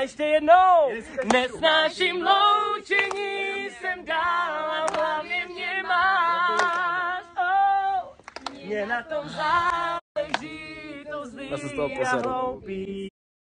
ještě jednou. Nesnáším loučení, jsem dál a hlavně mě máš. Oh, mě na tom záleží, to zlý a hloupý.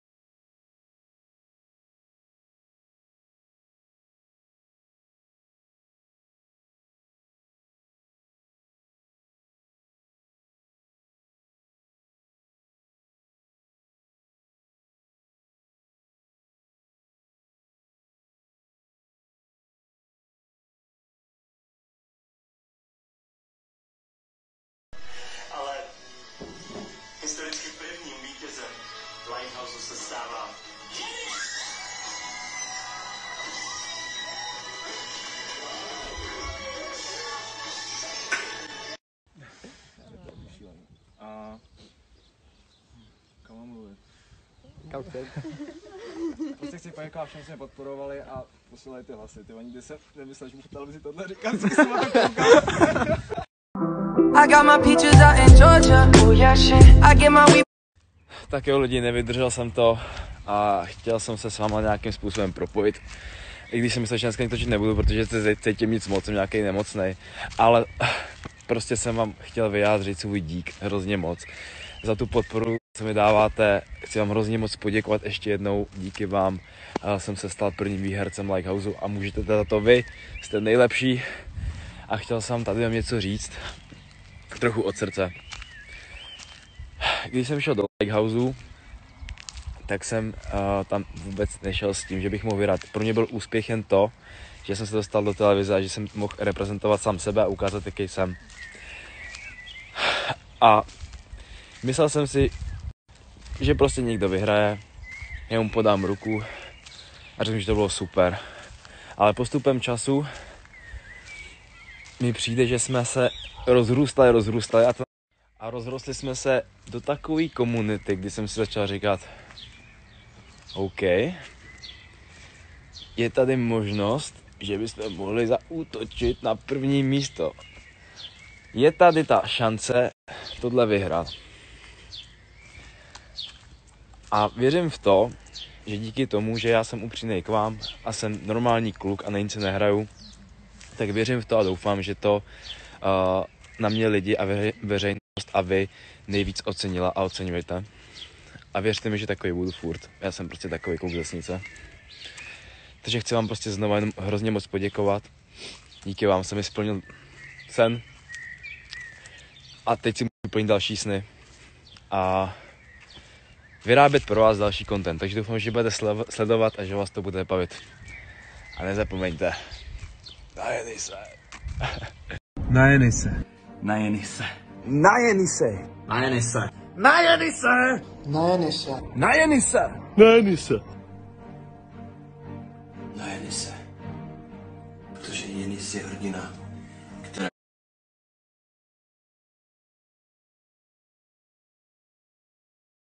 Ale historicky prvním vítězem Lighthouse se stává a komu mluvit? Prostě chci poděkovat všem, že mě podporovali a posílali ty hlasy. Ty oni by se nemysleli, že můžu v televizi tohle říkat, co jsem vám Tak jo lidi, nevydržel jsem to a chtěl jsem se s váma nějakým způsobem propojit. I když jsem myslel, že dneska točit nebudu, protože se cítím nic moc, jsem nějaký nemocnej. Ale prostě jsem vám chtěl vyjádřit svůj dík hrozně moc za tu podporu, co mi dáváte. Chci vám hrozně moc poděkovat ještě jednou, díky vám jsem se stal prvním výhercem Lighthouse a můžete za to vy, jste nejlepší. A chtěl jsem tady vám něco říct, trochu od srdce. Když jsem šel do Lighthouse, tak jsem tam vůbec nešel s tím, že bych mohl vyhrát. Pro mě byl úspěch jen to, že jsem se dostal do televize a že jsem mohl reprezentovat sám sebe a ukázat, jaký jsem. A myslel jsem si, že prostě někdo vyhraje, já mu podám ruku a řeknu, že to bylo super. Ale postupem času mi přijde, že jsme se rozrůstali a rozrostli jsme se do takové komunity, kdy jsem si začal říkat, OK, je tady možnost, že bychom mohli zaútočit na první místo. Je tady ta šance tohle vyhrát. A věřím v to, že díky tomu, že já jsem upřímnej k vám a jsem normální kluk a na nic nehraju, tak věřím v to a doufám, že to na mě lidi a veřejnost a vy nejvíc ocenila a oceňujete. A věřte mi, že takový budu furt. Já jsem prostě takový kluk z vesnice. Takže chci vám prostě znovu jenom hrozně moc poděkovat. Díky vám jsem mi splnil sen. A teď si můžu plnit další sny. A vyrábět pro vás další content. Takže doufám, že budete sledovat a že vás to bude bavit. A nezapomeňte. Najeni se. Najeni se. Najeni se. Najeni se. Najeni se. Najeni se. Najeni se. Najeni se. Najeni se. Najeni se. Protože Jenis je hrdina.